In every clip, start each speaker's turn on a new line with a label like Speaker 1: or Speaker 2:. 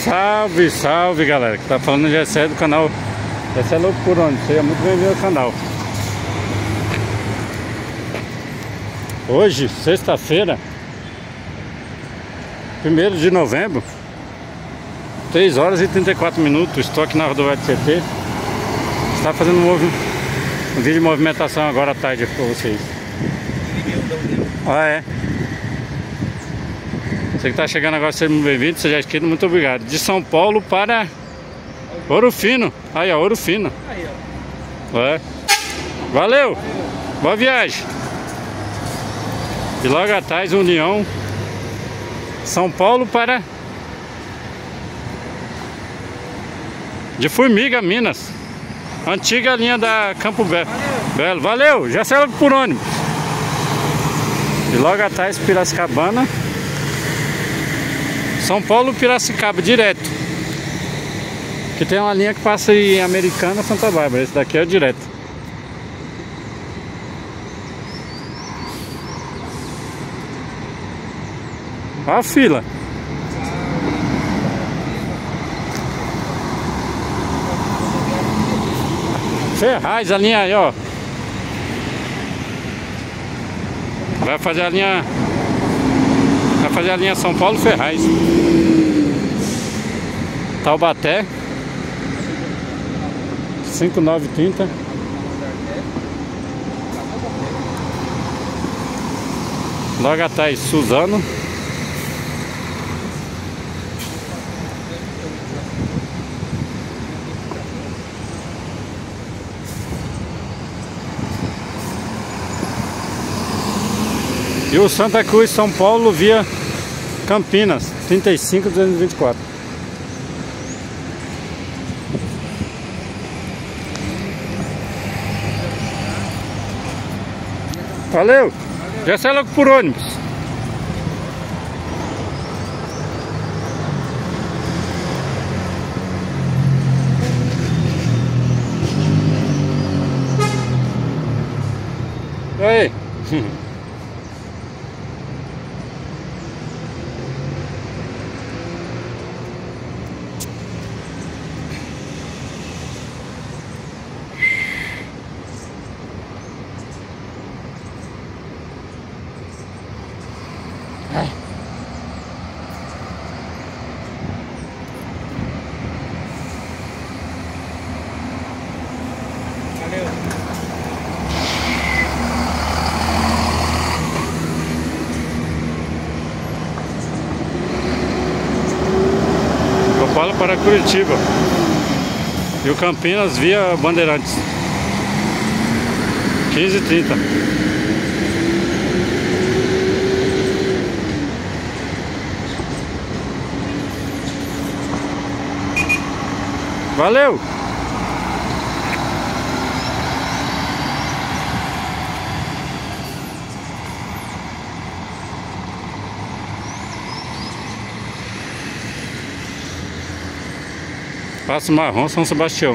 Speaker 1: Salve, salve galera, que tá falando Gessé do canal Gessé Louco por Onde, seja muito bem-vindo ao canal. Hoje, sexta-feira, 1º de novembro, 3 horas e 34 minutos, estou aqui na rodovia de CT. Está fazendo um vídeo de movimentação agora à tarde para vocês. Ah, é? Você que está chegando agora, seja muito bem-vindo, seja à esquerda, muito obrigado. De São Paulo para Ouro Fino. Aí, ó, Ouro Fino. Aí, ó. É. Valeu! Boa viagem! E logo atrás, União, São Paulo para de Formiga, Minas. Antiga linha da Campo Belo. Valeu! Já saiu por ônibus. E logo atrás, Piracicabana. São Paulo, Piracicaba, direto. Que tem uma linha que passa em Americana, Santa Bárbara. Esse daqui é o direto. Olha a fila. Ferraz, a linha aí, ó. Vai fazer a linha São Paulo Ferraz. Taubaté 5930. Logo atrás, Suzano. E o Santa Cruz, São Paulo, via Campinas, 35.224. Valeu! Já sai logo por ônibus. Aí. Fala para Curitiba. E o Campinas via Bandeirantes, 15h30. Valeu! Passo Marrom, São Sebastião.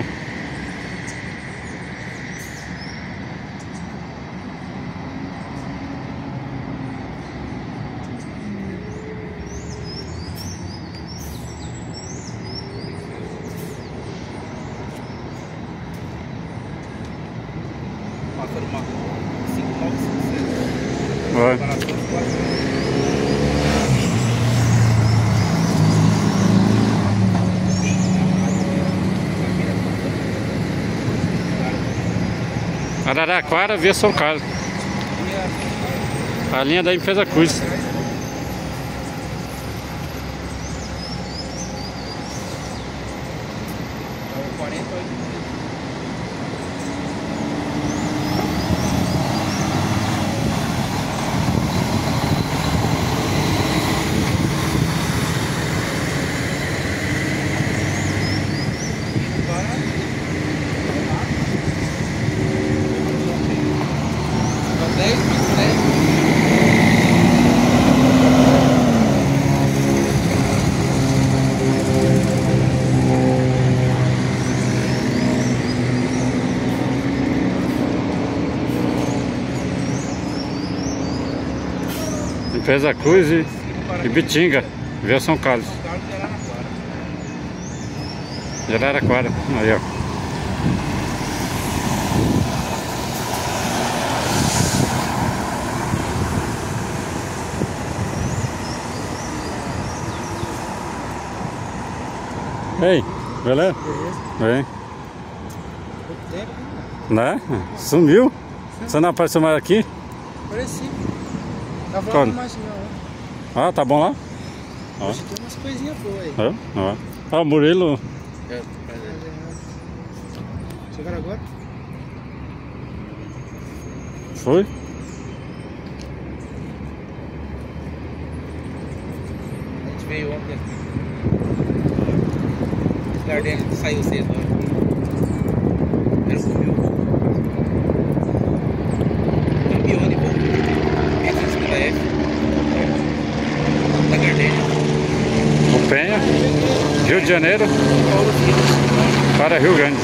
Speaker 1: Araraquara via São Carlos. A linha da Empresa Cruz. Empresa Cruz e Bitinga, via São Carlos. Araraquara. Aí, ó. Ei, beleza? Vem. Né? Sumiu? Você não apareceu mais aqui?
Speaker 2: Apareci. Tava
Speaker 1: Quando?
Speaker 2: lá mais não.
Speaker 1: Ah, tá bom lá?
Speaker 2: Hoje tem umas coisinhas boas aí.
Speaker 1: Ah, o Murilo.
Speaker 2: Chegaram agora?
Speaker 1: Foi?
Speaker 2: A gente veio ontem aqui. O Gardênio saiu cedo. Ele sumiu. Campeão de bom. Esse da F. Da Gardênio.
Speaker 1: O Penha. Rio de Janeiro.
Speaker 2: Paulo Filho.
Speaker 1: Para Rio Grande.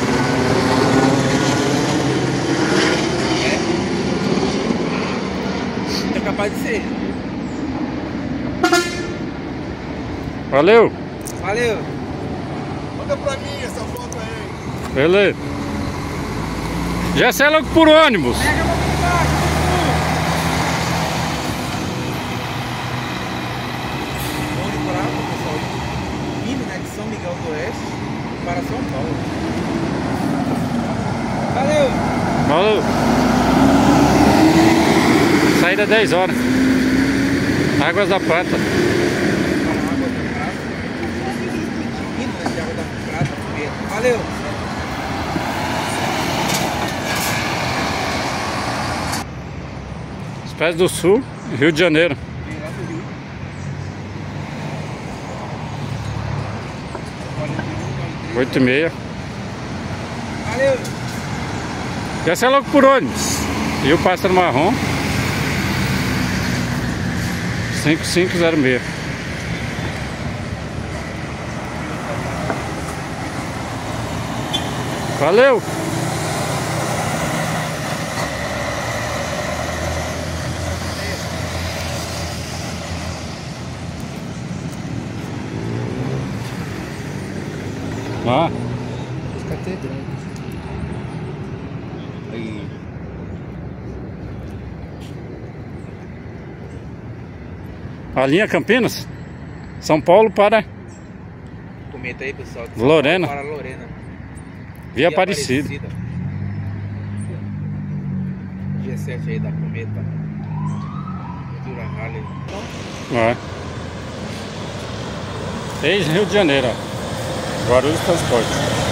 Speaker 2: É capaz de ser.
Speaker 1: Valeu!
Speaker 2: Valeu.
Speaker 3: Manda pra mim essa foto aí.
Speaker 1: Beleza. Já sai logo por ônibus.
Speaker 2: Pega a mão pra baixo. Bom litoral, pessoal. Vindo, né, de São Miguel do Oeste para São Paulo. Valeu!
Speaker 1: Valeu. Saída 10 horas. Águas da Prata.
Speaker 2: Água da Prata. Vindo, né, de Água da Prata. Valeu!
Speaker 1: Os Pés do Sul, Rio de Janeiro.
Speaker 2: Vem lá do Rio.
Speaker 1: 8h30.
Speaker 2: Valeu!
Speaker 1: Já sai logo por ônibus. E o Pássaro Marrom 5506. Valeu! Ah,
Speaker 2: Os catedrais. Aí.
Speaker 1: a linha Campinas, São Paulo para
Speaker 2: Comenta aí, pessoal.
Speaker 1: Lorena.
Speaker 2: Para Lorena.
Speaker 1: Via Aparecida.
Speaker 2: Dia 7 aí da Cometa. Ventura Harley.
Speaker 1: É. Ex-Rio de Janeiro, ó. Guarulhos Transporte.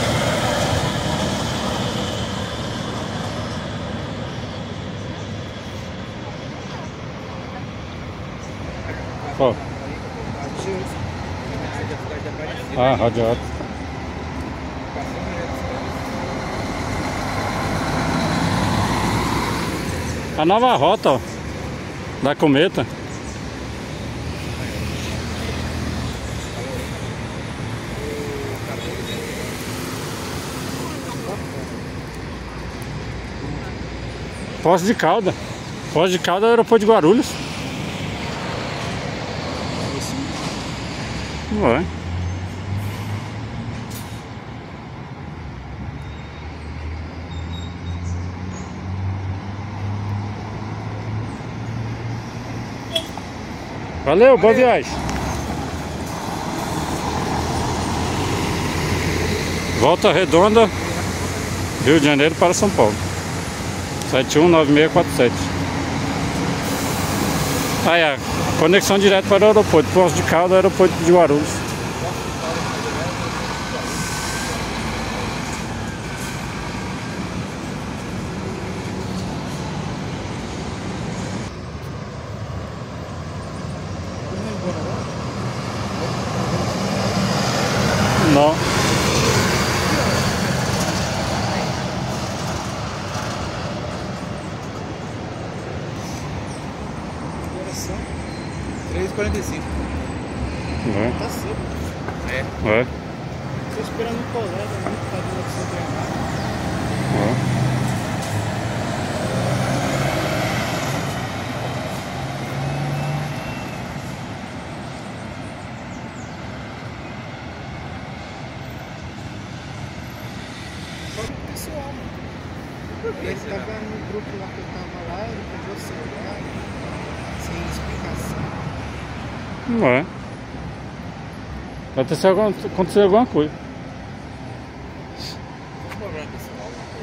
Speaker 1: Ó. Ah, radiota. A nova rota, ó, da Cometa. Poços de Caldas. Poços de Caldas é o aeroporto de Guarulhos. Ué. Valeu, boa viagem. Volta Redonda, Rio de Janeiro para São Paulo. 719647. Aí a conexão direto para o aeroporto. Poços de Caldas, aeroporto de Guarulhos. Não.
Speaker 2: Agora são 3h45.
Speaker 1: É.
Speaker 2: Tá cedo.
Speaker 1: É.
Speaker 2: Tô esperando um colega ali que tá vindo aqui sem treinar.
Speaker 1: É.
Speaker 4: pessoal, mano. Ele tava no grupo lá que eu tava lá, ele pegou o celular, sem explicação.
Speaker 1: Não é. Aconteceu alguma coisa.
Speaker 2: Qual o problema pessoal?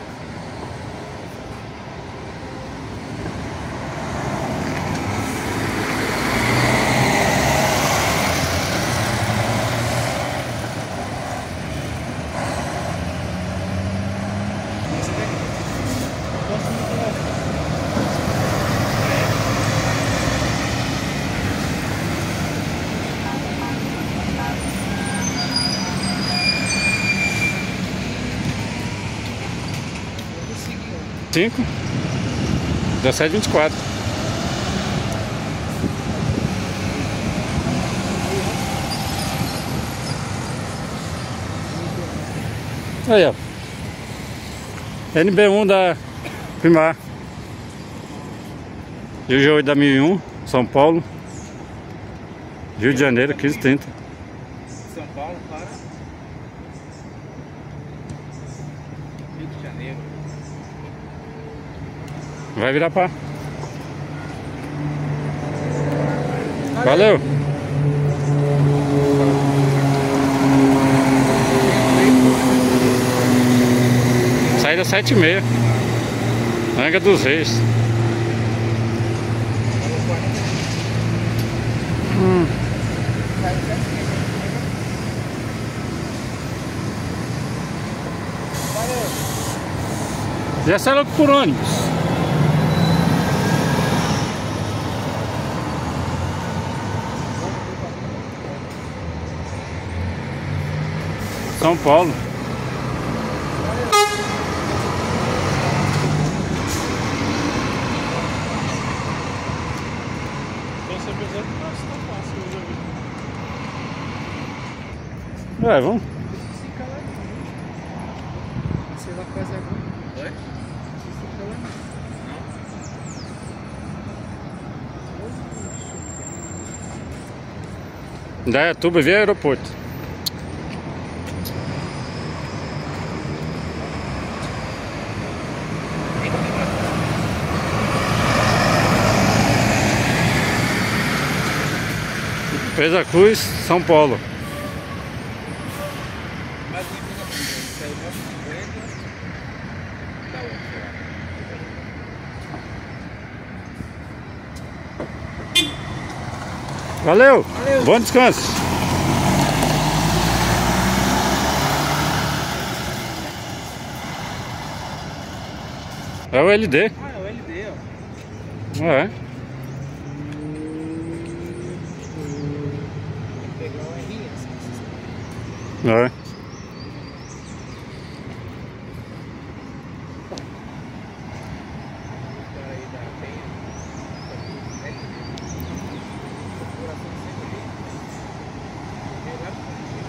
Speaker 1: Cinco. 17h24. Aí, ó. NB1 da Primar. E o G8 da 1001, São Paulo. Rio de Janeiro, 15h30.
Speaker 2: São Paulo para Rio de Janeiro.
Speaker 1: Vai virar pá. Valeu! Saída 7h30. Angra dos Reis. E essa é por ônibus. São Paulo. É, vamos.
Speaker 4: Você vai fazer agora?
Speaker 2: Oi?
Speaker 4: Fica lá.
Speaker 1: Indaiatuba via aeroporto. Presa Cruz, São Paulo.
Speaker 2: Mas saiu 9h50 da outra.
Speaker 1: Valeu! Bom descanso! É o LD.
Speaker 2: Ah, é o LD, ó.
Speaker 1: É.
Speaker 4: Pegar o RS.
Speaker 1: É.
Speaker 2: Cara aí da Penha. LD. Configuração sempre ali. Veio lá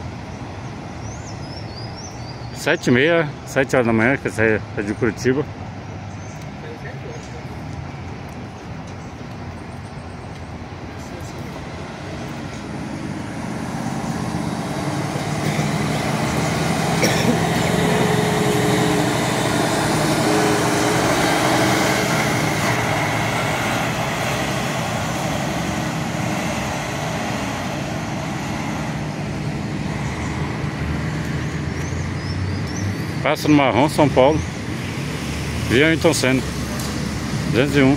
Speaker 2: do
Speaker 1: 7h30, 7h da manhã, que essa é de Curitiba.
Speaker 2: Saiu 7 horas.
Speaker 1: Passa no Marrom, São Paulo. Via Ayrton Senna. 201.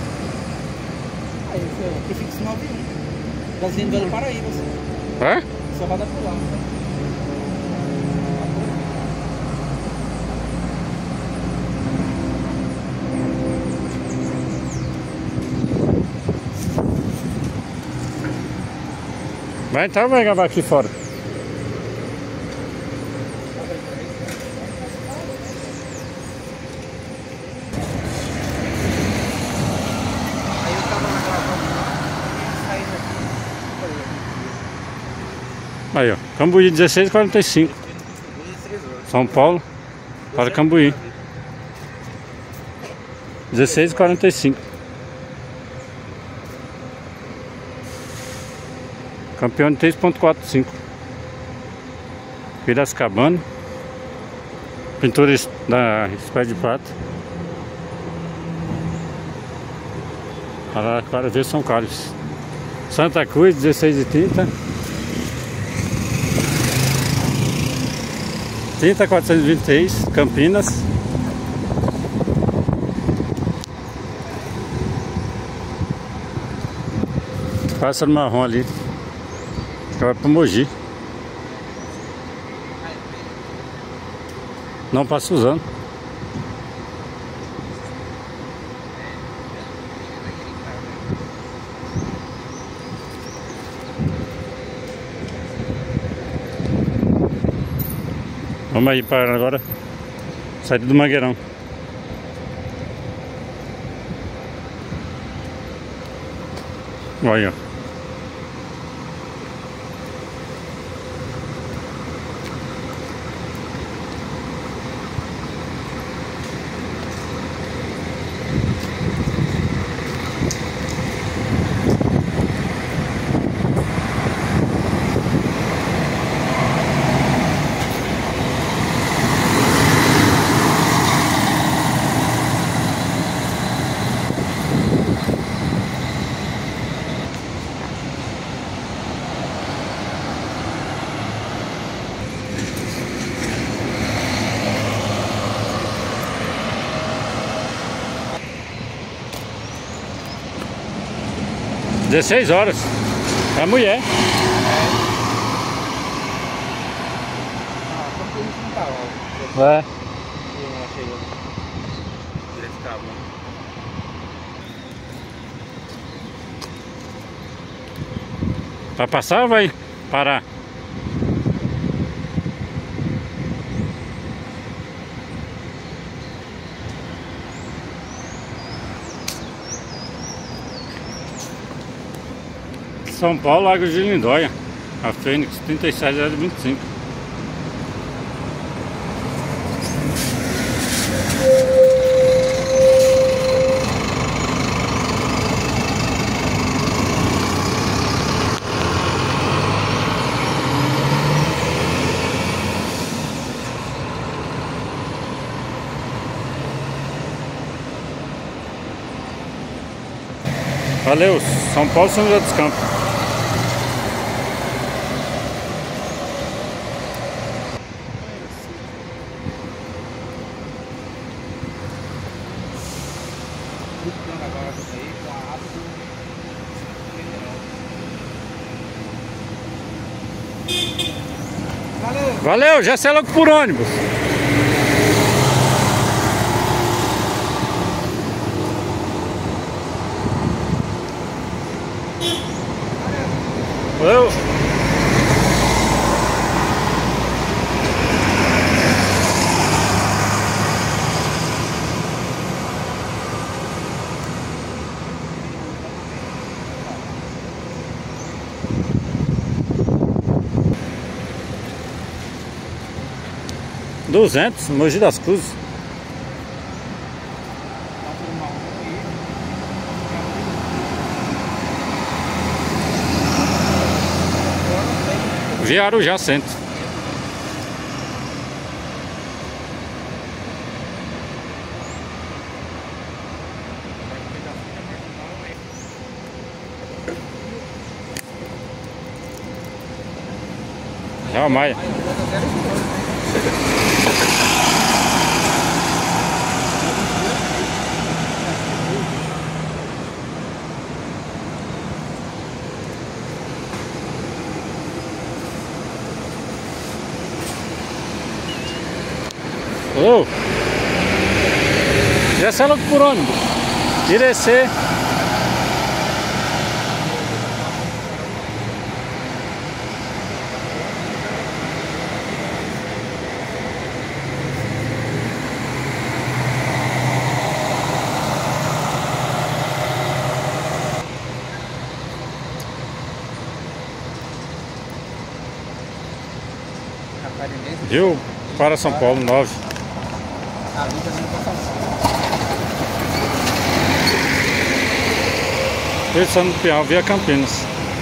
Speaker 4: Prefixo 91. Gasolina do Paraíba.
Speaker 1: É?
Speaker 2: Só vai dar pro lado, né?
Speaker 1: Vai entrar ou vai gravar aqui fora?
Speaker 2: Aí eu tava na gravando lá, saindo aqui.
Speaker 1: Aí ó, Cambuí 16h45.
Speaker 2: 16 horas.
Speaker 1: São Paulo para Cambuí 16h45. Campeão de 3.45. Piracicabana. Pintura da Espé de Prata. Araraquara V São Carlos. Santa Cruz 16h30. 30.423 Campinas. Passa no marrom ali. Vai para Mogi. Não passa usando. Vamos aí para agora. Saída do Mangueirão. Olha. É 16 horas. É a mulher.
Speaker 2: Ah, como que a gente não tá, ó.
Speaker 1: É.
Speaker 2: Eu não achei eu. Direito cabo.
Speaker 1: Vai passar ou vai parar? São Paulo, Águas de Lindóia. A Fênix 37,025. Valeu, São Paulo, São José dos Campos.
Speaker 2: Buscando agora isso aí com a aba do federal. Valeu!
Speaker 1: Valeu, já sei logo por ônibus. Valeu! $200, Mogi das Cruzes. Via Arujá Centro. Real Maia. Ô! E essa é logo por ônibus? Irecê. Rio para São Paulo, 9.
Speaker 2: Ali também não passa nada.
Speaker 1: Pensando no Piau, via Campinas.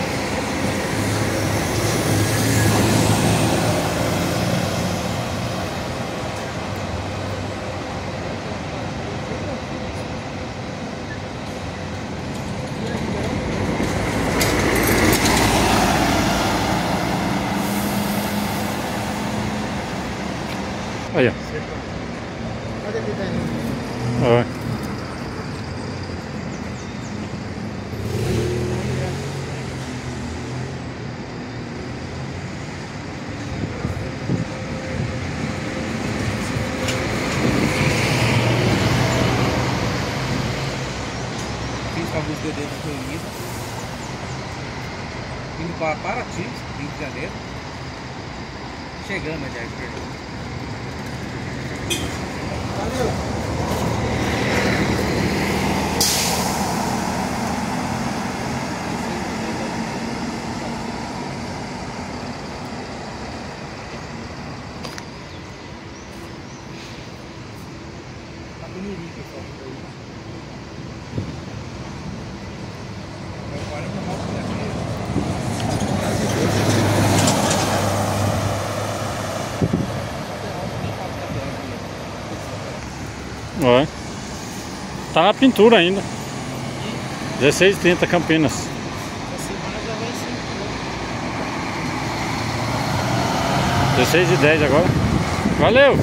Speaker 1: Aí, ó.
Speaker 4: Olha ali, Dani.
Speaker 1: Ó.
Speaker 2: Fiz com alguns dedos reunidos. Indo para Paraty, Rio de Janeiro. Chegando já, perdão.
Speaker 4: Valeu. Tá bonito, pessoal.
Speaker 1: Ó. Tá na pintura ainda. 16h30 Campinas.
Speaker 4: Essa semana já vai ser.
Speaker 1: 16h10 agora. Valeu!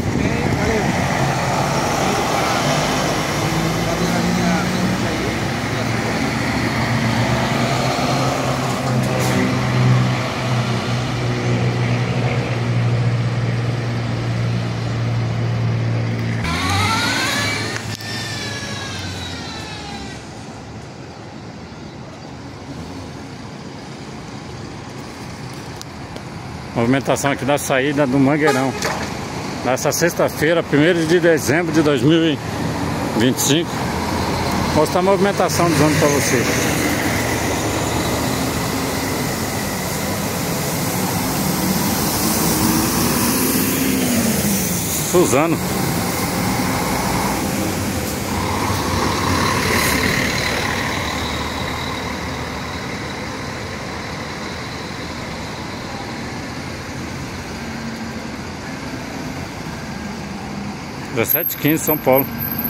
Speaker 1: Movimentação aqui da saída do Mangueirão. Nessa sexta-feira, 1º de dezembro de 2025. Vou mostrar a movimentação dos ônibus para vocês. Suzano. – 17h15, São Paulo.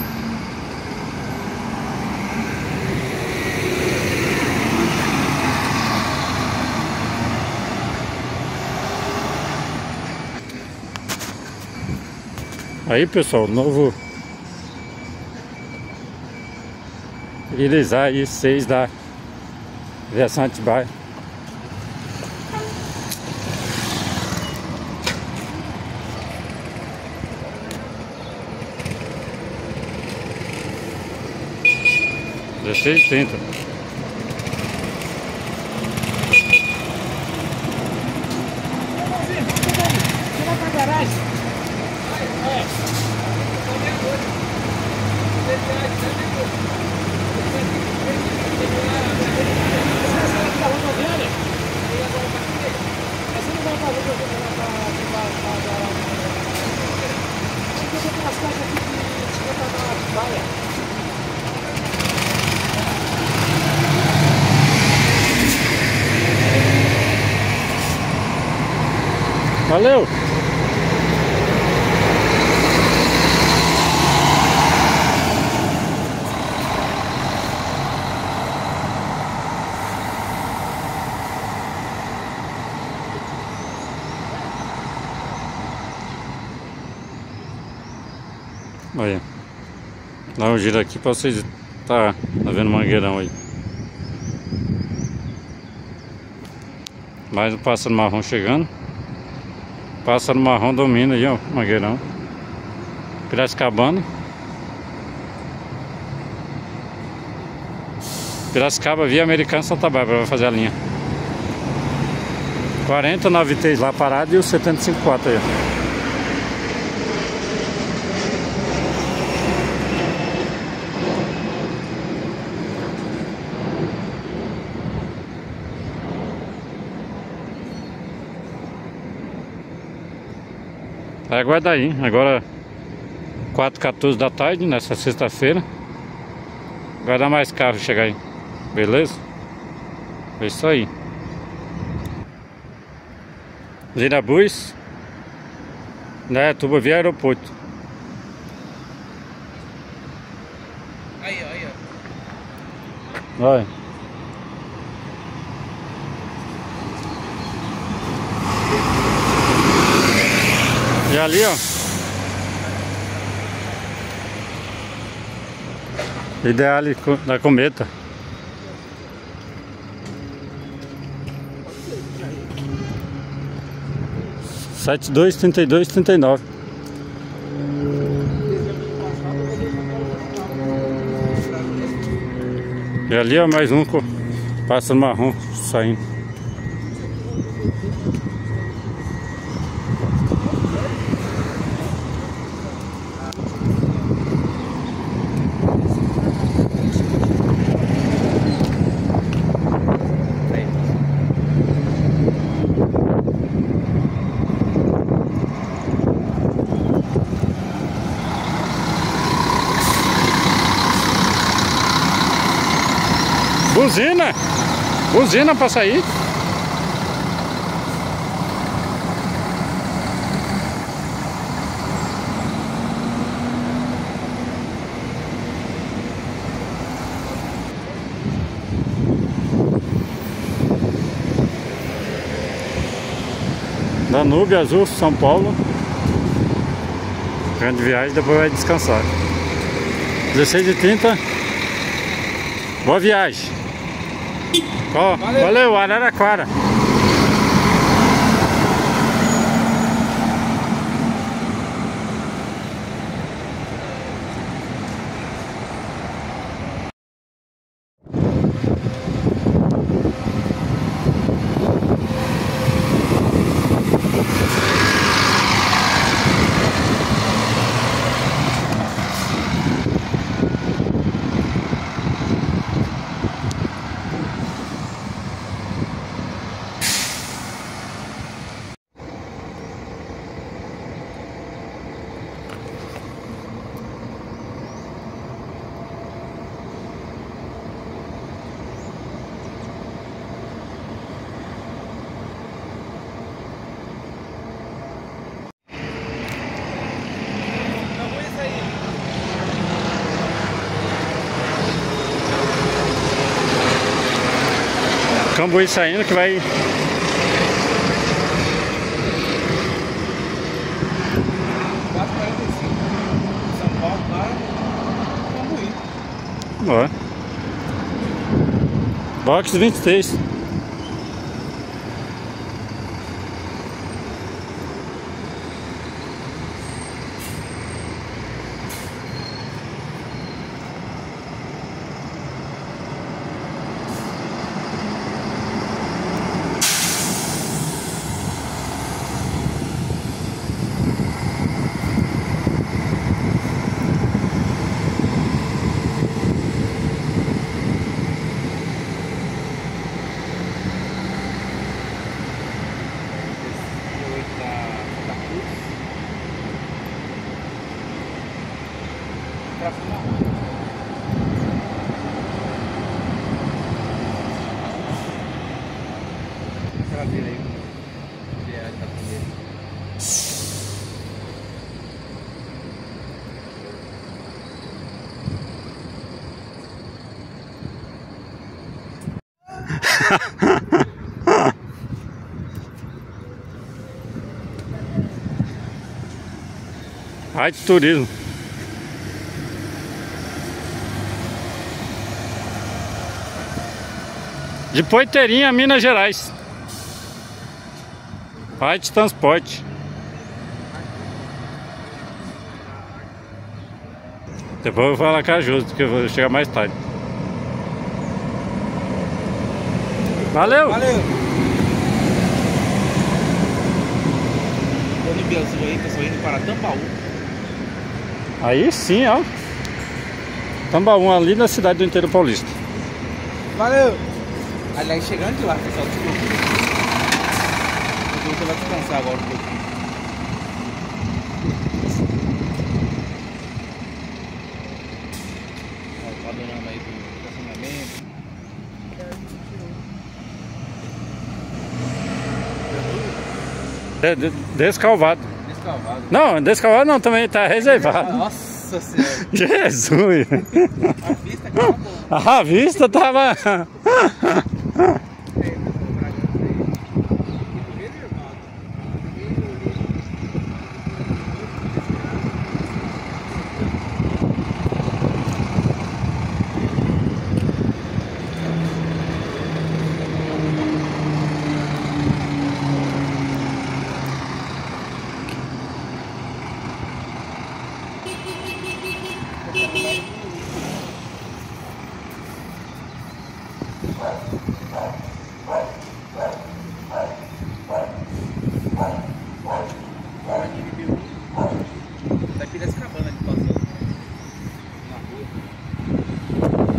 Speaker 1: Aí, pessoal, novo Irizar aí 6 da Aviação Atibaia. Dezesseis e 30.
Speaker 4: Vai pra garagem.
Speaker 1: Valeu! Olha, dá um giro aqui pra vocês tá vendo o Mangueirão aí. Mais um pássaro marrom chegando. Pássaro marrom domina aí, ó, Mangueirão. Piracicabana. Piracicaba via Americana Santa Bárbara vai fazer a linha. 4093 lá parado e o 754 aí. Aguarda aí, agora 4h14 da tarde, nessa sexta-feira. Vai dar mais carro chegar aí, beleza? É isso aí. Girabus, né? Tuba via aeroporto.
Speaker 2: Aí, ó, aí, ó.
Speaker 1: Olha. E ali, ó. Ideal da Cometa. Sete dois 32 39. E ali, ó, mais um pássaro marrom saindo. Buzina! Buzina pra sair. Danúbio Azul, São Paulo. Grande viagem, depois vai descansar. 16h30. Boa viagem. Ó, valeu, Araraquara. Cambuí saindo que vai...
Speaker 2: São Paulo para Cambuí.
Speaker 1: Ó. Box 23.
Speaker 2: Traseira aí, viagem da primeira.
Speaker 1: Arte Turismo. De Poiteirinha, Minas Gerais. Arte Transporte. Depois eu vou falar com a Júlia, que eu vou chegar mais tarde. Valeu!
Speaker 2: Valeu! Tô no Bielsa aí, pessoal, indo para Tambaú.
Speaker 1: Aí sim, ó. Tambaú, ali na cidade do Interior Paulista.
Speaker 2: Valeu! Aliás, chegando de lá, pessoal, desculpa. Você vai descansar agora um pouquinho. Ó, o panorama aí do estacionamento.
Speaker 1: Descalvado.
Speaker 2: Descalvado.
Speaker 1: Não, descalvado não, também tá reservado.
Speaker 2: Nossa senhora.
Speaker 1: Jesus!
Speaker 2: A vista acabou.
Speaker 1: A vista tava...
Speaker 2: Tá Piracicabana ali passando na rua.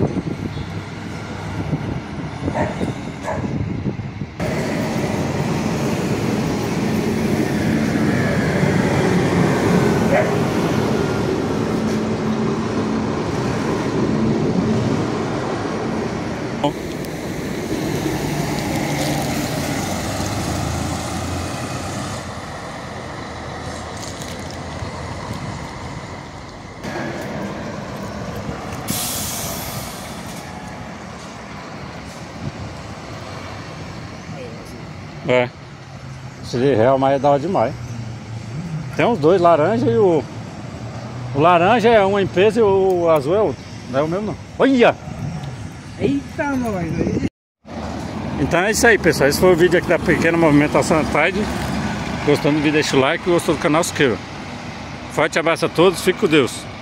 Speaker 1: É. Esse de real, mas é da hora demais. Tem os dois, laranja e o... O laranja é uma empresa e o azul é outro. Não é o mesmo não. Olha!
Speaker 4: Eita, nós aí.
Speaker 1: Então é isso aí, pessoal. Esse foi o vídeo aqui da pequena movimentação à tarde. Gostando do vídeo, deixa o like. Gostou do canal, se inscreva. Forte abraço a todos. Fique com Deus.